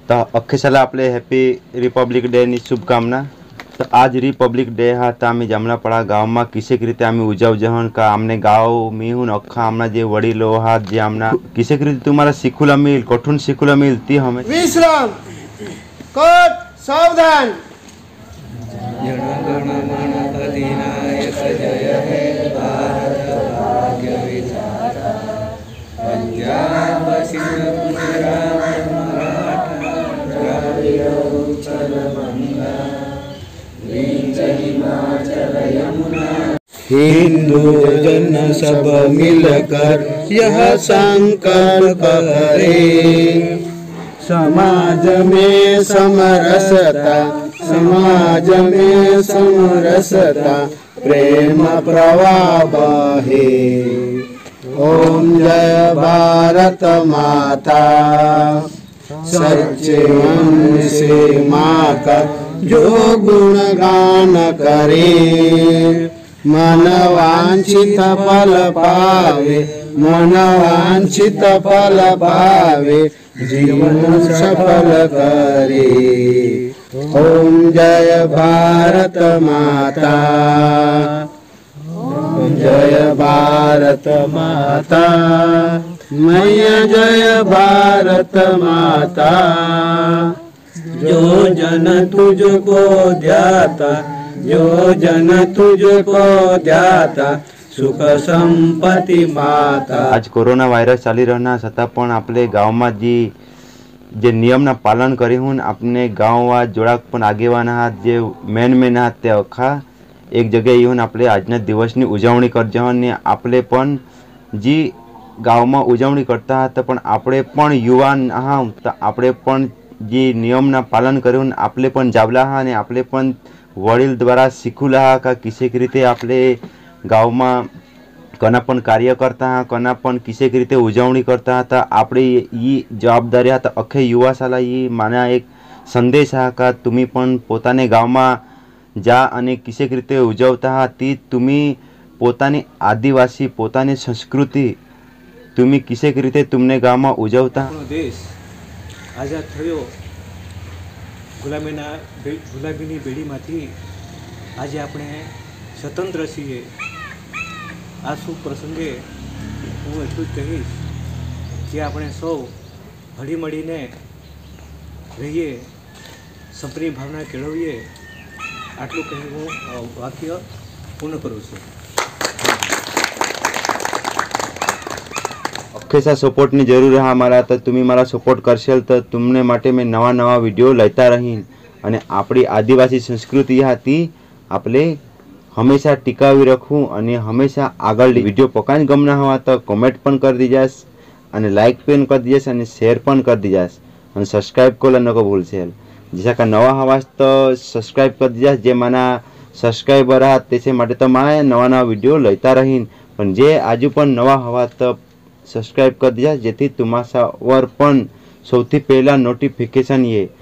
तो अख्खे साला आपले हॅपी रिपब्लिक डे नी शुभकामना। तो आज रिपब्लिक डे हा तो आम्ही जामलापाडा गाव में किसेक रीते आम्ही उजवजहन का आमने गाव मी हूँ अख्खा आमना जे वडीलो हात जे आमना किसेक रीते तुम्हाला शिकूला मिल कठून शिकूला मिल ती हमें विश्राम कोट सावधान। जनगणमन जय हे भारत भाग्य विधाता पंजाब सिंध गुजरात मराठा द्रविड़ उत्कल गंगा विंध्य हिमाचल यमुना हिंदू जन सब मिलकर यह संकल्प करें समाज में समरसता प्रेम प्रवाह बहे। ओम जय भारत माता सच्चे मन से माँ का जो गुणगान करे मन वांछित फल पावे जीवन सफल करे। ओम जय भारत माता जय भारत माता मैया जय भारत माता जो जन तुझको ध्याता सुख संपत्ति माता। आज कोरोना वायरस चाली रहना छता पण आपले गाव में जे नियमना पालन करी हूँ अपने गाँव जोड़ाक पण आगेवान आहात जे मेन आहात ते अख्खा एक जगह येऊन आपले आजना दिवसनी उजवणी करजहन ने आपले पण जी गाव में उजवणी करता आहात पण आपणे पण युवान आहात तर आपणे पण जी नियमना पालन करून आपले पण जावला हा ने आपले पण वडील द्वारा शिकूला हा का किसेक रीते आपले गाव में कना पण कार्य करता हा कना पण किसेक रीते उजवणी करता हा तर आपली ही जवाबदारी हा तर अख्खे युवा साला ही माना एक संदेश हा का तुम्ही पण पोताने गाव में जा अने किसेक रीते उजवता हा ती तुम्ही पोतानी आदिवासी पोतानी संस्कृति तुम्ही किसेक रीते तुमने गाव में उजवता। देश आजाद थयो गुलामीनी बेड़ीमांथी आज आपणे स्वतंत्र छीए। आ शुभ प्रसंगे हूँ एटलुं ज कहीश कि आपणे सौ हळीमळीने रहीए संपनी भावना केळवीए आटलुं कही हूँ वाक्य पूर्ण करूँ छूं। अखेसा सपोर्टनी जरूर है मारा तो तुम्ही मारा सपोर्ट करशेल तो तुमने माटे मैं नवा विडियो लेता रहीन अने आपणी आदिवासी संस्कृति हाती आपले हमेशा टिकावी रखूँ अने हमेशा आगळ विडियो पकाने गमना हवा तो कमेंट पण कर दीजास अने लाइक पण कर दीजास अने शेयर पण कर दीजास अने सब्सक्राइब कोला नको भूलशेल। जैसा का नवा हवास तो सब्सक्राइब कर दीजास जे माना सब्सक्राइबर आहात तेचे माटे तो माय नवा विडियो लेता रहीन पण जे आजू पण नवा हवा तो सब्सक्राइब कर दीजास जेथी तुमासावर पण सौथी पहला नोटिफिकेशन ये।